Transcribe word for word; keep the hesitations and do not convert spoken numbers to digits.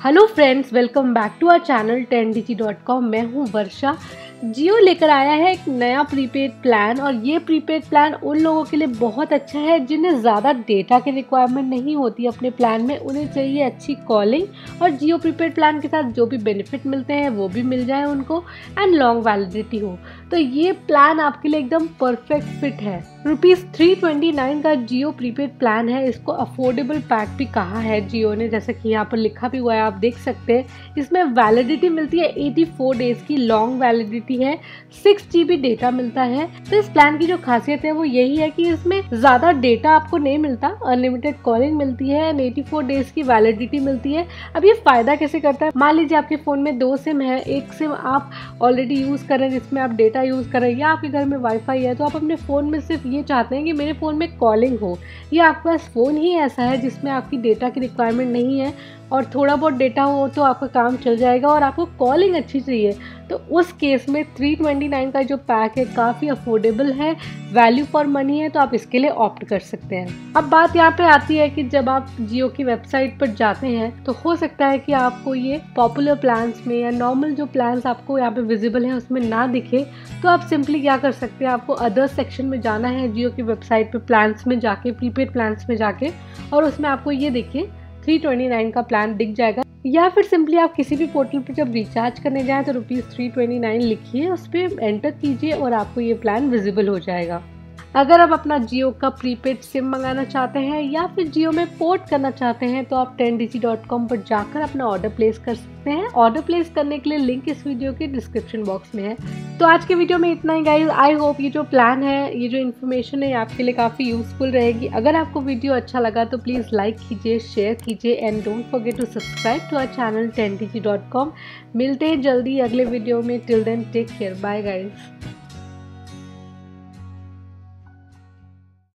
Hello friends, welcome back to our channel ten D G dot com. मैं हूं वर्षा। जियो लेकर आया है एक नया प्रीपेड प्लान और ये प्रीपेड प्लान उन लोगों के लिए बहुत अच्छा है जिन्हें ज़्यादा डेटा की रिक्वायरमेंट नहीं होती अपने प्लान में। उन्हें चाहिए अच्छी कॉलिंग और जियो प्रीपेड प्लान के साथ जो भी बेनिफिट मिलते हैं वो भी मिल जाए उनको, एंड लॉन्ग वैलिडिटी हो। तो ये प्लान आपके लिए एकदम परफेक्ट फिट है। रुपीज़ थ्री ट्वेंटी नाइन का जियो प्रीपेड प्लान है। इसको अफोर्डेबल पैक भी कहा है जियो ने, जैसे कि यहाँ पर लिखा भी हुआ है, आप देख सकते हैं। इसमें वैलिडिटी मिलती है एटी फोर डेज़ की, लॉन्ग वैलिडिटी है, सिक्स जी बी डेटा मिलता है। तो इस प्लान की जो खासियत है वो यही है कि इसमें ज़्यादा डेटा आपको नहीं मिलता, अनलिमिटेड कॉलिंग मिलती है एंड एटी फोर डेज़ की वैलिडिटी मिलती है। अब ये फ़ायदा कैसे करता है? मान लीजिए आपके फ़ोन में दो सिम है, एक सिम आप ऑलरेडी यूज़ कर रहे हैं जिसमें आप डेटा यूज़ कर रहे हैं, या आपके घर में वाईफाई है, तो आप अपने फ़ोन में सिर्फ ये चाहते हैं कि मेरे फ़ोन में कॉलिंग हो, या आपके पास फ़ोन ही ऐसा है जिसमें आपकी डेटा की रिक्वायरमेंट नहीं है और थोड़ा बहुत डेटा हो तो आपका काम चल जाएगा और आपको कॉलिंग अच्छी चाहिए, तो उस केस में थ्री ट्वेंटी नाइन का जो पैक है काफ़ी अफोर्डेबल है, वैल्यू फॉर मनी है, तो आप इसके लिए ऑप्ट कर सकते हैं। अब बात यहाँ पे आती है कि जब आप जियो की वेबसाइट पर जाते हैं तो हो सकता है कि आपको ये पॉपुलर प्लान्स में या नॉर्मल जो प्लान्स आपको यहाँ पे विजिबल है उसमें ना दिखे, तो आप सिंपली क्या कर सकते हैं, आपको अदर सेक्शन में जाना है जियो की वेबसाइट पे, प्लान्स में जाके, प्रीपेड प्लान्स में जाके, और उसमें आपको ये देखिए थ्री ट्वेंटी नाइन का प्लान दिख जाएगा। या फिर सिंपली आप किसी भी पोर्टल पर जब रिचार्ज करने जाएं तो रुपीज़ थ्री ट्वेंटी नाइन लिखिए, उस पर एंटर कीजिए और आपको ये प्लान विजिबल हो जाएगा। अगर आप अपना जियो का प्रीपेड सिम मंगाना चाहते हैं या फिर जियो में पोर्ट करना चाहते हैं तो आप ten D G dot com पर जाकर अपना ऑर्डर प्लेस कर सकते हैं। ऑर्डर प्लेस करने के लिए लिंक इस वीडियो के डिस्क्रिप्शन बॉक्स में है। तो आज के वीडियो में इतना ही गाइस। आई होप ये जो प्लान है, ये जो इन्फॉर्मेशन है आपके लिए काफ़ी यूजफुल रहेगी। अगर आपको वीडियो अच्छा लगा तो प्लीज़ लाइक कीजिए, शेयर कीजिए and don't forget to subscribe to our channel ten D G dot com. मिलते हैं जल्दी अगले वीडियो में। Till then take care, bye guys.